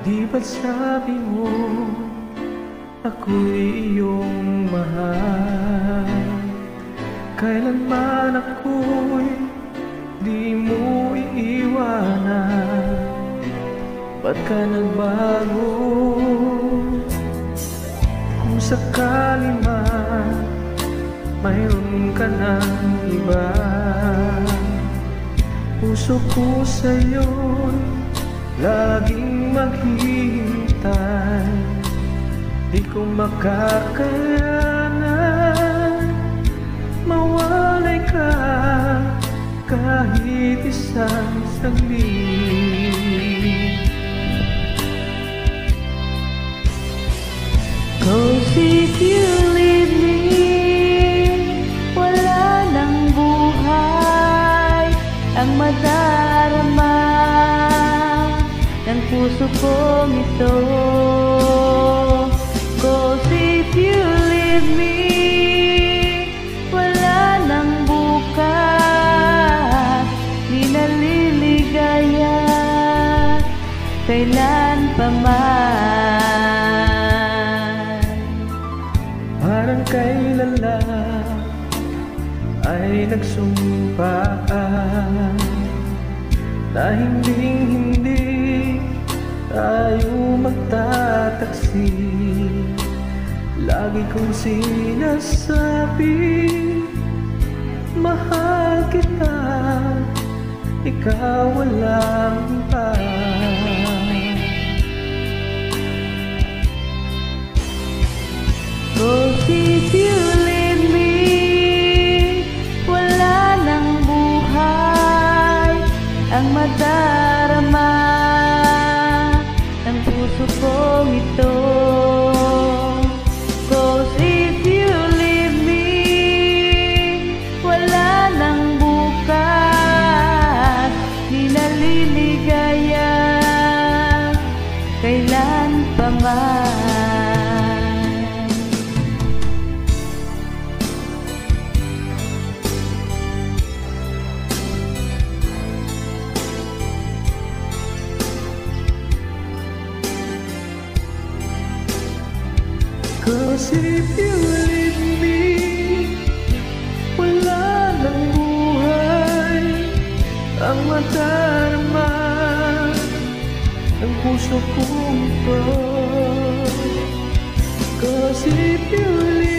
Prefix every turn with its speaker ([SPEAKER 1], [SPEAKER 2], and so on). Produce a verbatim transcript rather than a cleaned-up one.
[SPEAKER 1] Di ba't sabi mo ako'y iyong mahal? Kailanman ako'y di mo iiwanan. Ba't ka nagbago? Kung sakali man mayroon ka ng iba, puso ko sa'yo'y laging maghihintay. Di ko makakayanan mawalay ka kahit isang saglit.
[SPEAKER 2] 'Cause if you leave me, wala nang buhay ang madarama ng puso kong ito. 'Cause if you leave me, wala nang bukas, di naliligaya kailan pa man.
[SPEAKER 1] Parang kailan lang ay nagsumpaan na hinding-hindi tayo magtataksi. Lagi kong sinasabi, mahal kita, ikaw walang iba.
[SPEAKER 2] Cause if you leave me, wala nang buhay ang madarama ng puso kong ito. Cause if you leave me, wala nang bukas, di naliligaya kailan pa man.
[SPEAKER 1] Cause if you leave me, wala nang buhay ang madarama ng puso kong ito. Cause if you leave